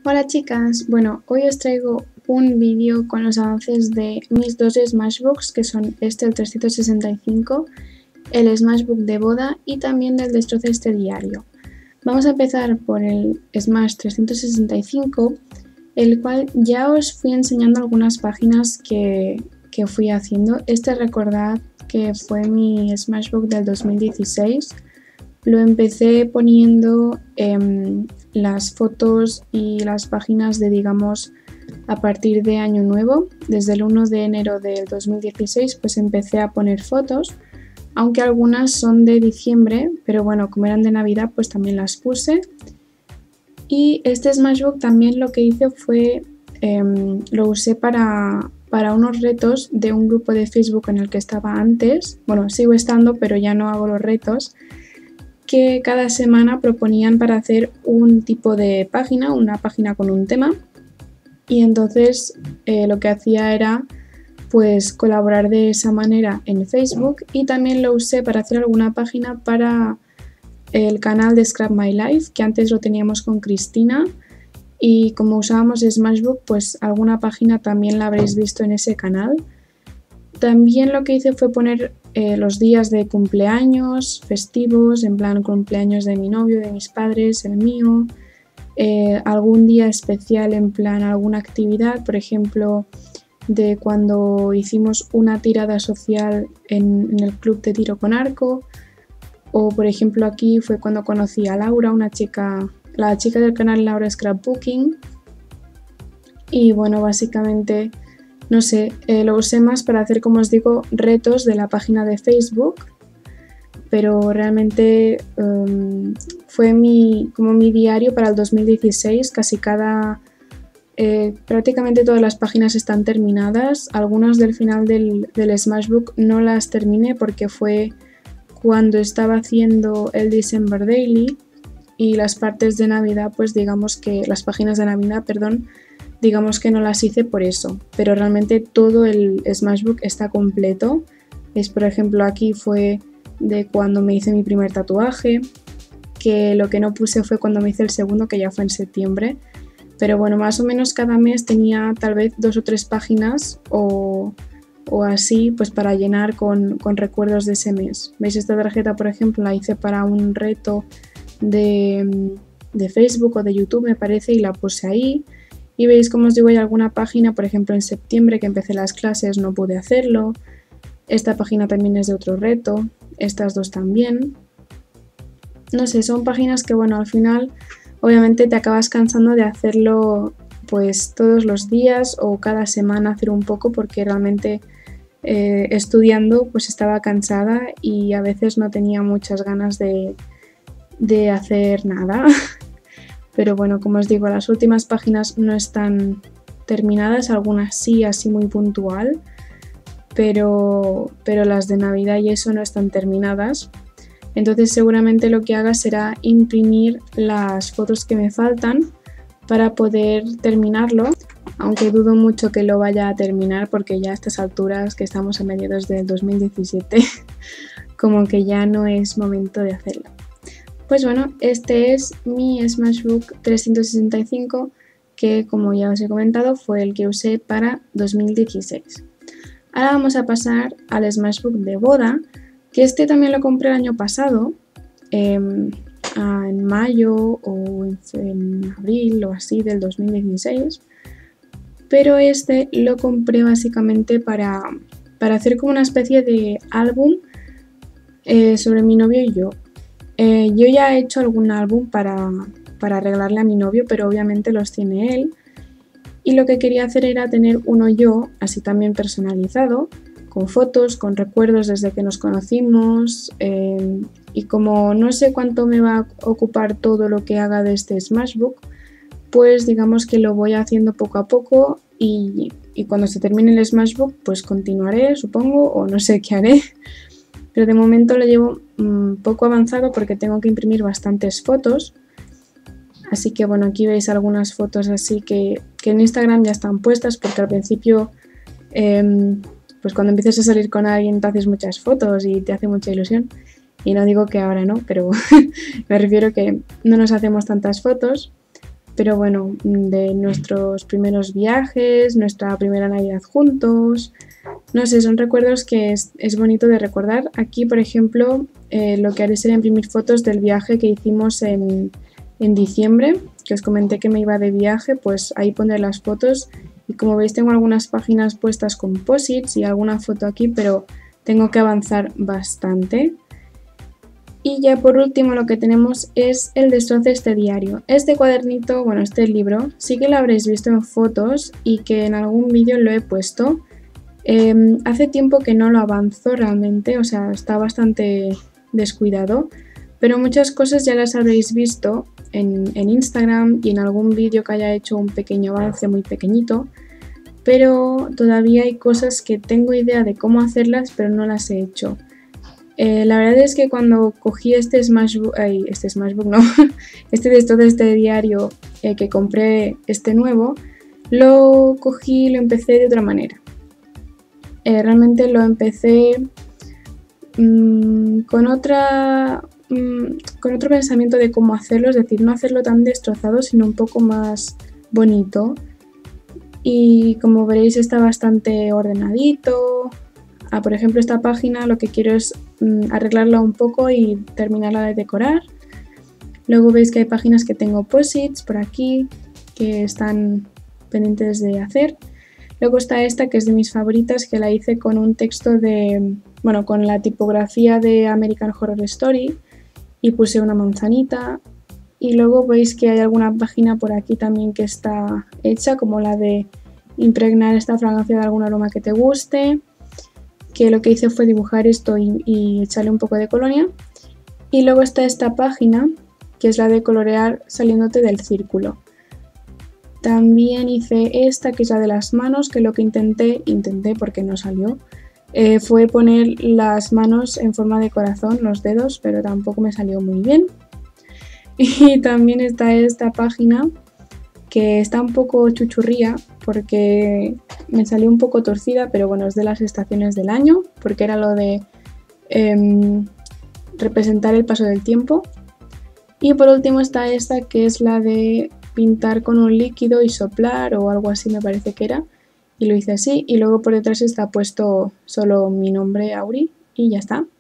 Hola chicas, bueno, hoy os traigo un vídeo con los avances de mis dos Smashbooks, que son el 365, el Smashbook de boda y también del destroce diario. Vamos a empezar por el Smash 365, el cual ya os fui enseñando algunas páginas que fui haciendo. Recordad que fue mi Smashbook del 2016. Lo empecé poniendo las fotos y las páginas de, digamos, a partir de año nuevo. Desde el 1 de enero del 2016 pues empecé a poner fotos, aunque algunas son de diciembre, pero bueno, como eran de Navidad pues también las puse. Y este Smashbook también lo que hice fue, lo usé para unos retos de un grupo de Facebook en el que estaba antes. Bueno, sigo estando, pero ya no hago los retos, que cada semana proponían para hacer un tipo de página, una página con un tema, y entonces lo que hacía era pues colaborar de esa manera en Facebook, y también lo usé para hacer alguna página para el canal de Scrap My Life, que antes lo teníamos con Cristina, y como usábamos Smashbook pues alguna página también la habréis visto en ese canal. También lo que hice fue poner los días de cumpleaños, festivos, en plan cumpleaños de mi novio, de mis padres, el mío, algún día especial en plan alguna actividad, por ejemplo, de cuando hicimos una tirada social en el club de tiro con arco, o por ejemplo aquí fue cuando conocí a Laura, la chica del canal Laura Scrapbooking, y bueno, básicamente no sé, lo usé más para hacer, como os digo, retos de la página de Facebook, pero realmente fue como mi diario para el 2016. Prácticamente todas las páginas están terminadas. Algunas del final del Smashbook no las terminé porque fue cuando estaba haciendo el December Daily, y las partes de Navidad, pues digamos que las páginas de Navidad, perdón, digamos que no las hice por eso, pero realmente todo el Smashbook está completo. Por ejemplo, aquí fue de cuando me hice mi primer tatuaje, que lo que no puse fue cuando me hice el segundo, que ya fue en septiembre, pero bueno, más o menos cada mes tenía tal vez 2 o 3 páginas o así, pues para llenar con recuerdos de ese mes. ¿Veis? Esta tarjeta, por ejemplo, la hice para un reto de Facebook o de YouTube, me parece, y la puse ahí. Y veis, como os digo, hay alguna página, por ejemplo en septiembre que empecé las clases no pude hacerlo. Esta página también es de otro reto, estas dos también. No sé, son páginas que bueno, al final obviamente te acabas cansando de hacerlo pues todos los días o cada semana hacer un poco, porque realmente estudiando pues estaba cansada y a veces no tenía muchas ganas de hacer nada. Pero bueno, como os digo, las últimas páginas no están terminadas, algunas sí, así muy puntual, pero las de Navidad y eso no están terminadas. Entonces seguramente lo que haga será imprimir las fotos que me faltan para poder terminarlo, aunque dudo mucho que lo vaya a terminar porque ya a estas alturas, que estamos a mediados del 2017, como que ya no es momento de hacerlo. Pues bueno, este es mi Smashbook 365, que como ya os he comentado fue el que usé para 2016. Ahora vamos a pasar al Smashbook de boda, que también lo compré el año pasado, en mayo o en abril o así del 2016, pero lo compré básicamente para hacer como una especie de álbum sobre mi novio y yo. Yo ya he hecho algún álbum para arreglarle a mi novio, pero obviamente los tiene él, y lo que quería hacer era tener uno yo, así también personalizado, con fotos, con recuerdos desde que nos conocimos, y como no sé cuánto me va a ocupar todo lo que haga de este Smashbook, pues digamos que lo voy haciendo poco a poco, y cuando se termine el Smashbook pues continuaré, supongo, o no sé qué haré. Pero de momento lo llevo poco avanzado porque tengo que imprimir bastantes fotos. Así que bueno, aquí veis algunas fotos así que en Instagram ya están puestas, porque al principio pues cuando empiezas a salir con alguien te haces muchas fotos y te hace mucha ilusión. Y no digo que ahora no, pero me refiero que no nos hacemos tantas fotos. pero bueno, de nuestros primeros viajes, nuestra primera Navidad juntos. No sé, son recuerdos que es bonito de recordar. Aquí, por ejemplo, lo que haré será imprimir fotos del viaje que hicimos en diciembre, que os comenté que me iba de viaje, pues ahí pondré las fotos. Y como veis tengo algunas páginas puestas con posits y alguna foto aquí, pero tengo que avanzar bastante. Y ya por último lo que tenemos es el destroce este diario. Este cuadernito, bueno, este libro, sí que lo habréis visto en fotos y que en algún vídeo lo he puesto. Hace tiempo que no lo avanzo realmente, o sea, está bastante descuidado, pero muchas cosas ya las habréis visto en Instagram y en algún vídeo que haya hecho un pequeño avance muy pequeñito, pero todavía hay cosas que tengo idea de cómo hacerlas, pero no las he hecho. La verdad es que cuando cogí este Smashbook no, este destroce este diario que compré este nuevo, lo cogí y lo empecé de otra manera. Realmente lo empecé con otro pensamiento de cómo hacerlo, es decir, no hacerlo tan destrozado, sino un poco más bonito. Y como veréis está bastante ordenadito. Por ejemplo, esta página lo que quiero es arreglarla un poco y terminarla de decorar. Luego veis que hay páginas que tengo posits por aquí que están pendientes de hacer. Luego está esta que es de mis favoritas, que la hice con un texto con la tipografía de American Horror Story y puse una manzanita. Y luego veis que hay alguna página por aquí también que está hecha, como la de impregnar esta fragancia de algún aroma que te guste, que lo que hice fue dibujar esto y echarle un poco de colonia. Y luego está esta página, que es la de colorear saliéndote del círculo. También hice esta, que es la de las manos, que lo que intenté porque no salió, fue poner las manos en forma de corazón, los dedos, pero tampoco me salió muy bien. Y también está esta página, que está un poco chuchurría, porque me salió un poco torcida, pero bueno, es de las estaciones del año, porque era lo de representar el paso del tiempo. Y por último está esta, que es la de pintar con un líquido y soplar o algo así, me parece que era, y lo hice así. Y luego por detrás está puesto solo mi nombre, Auri, y ya está.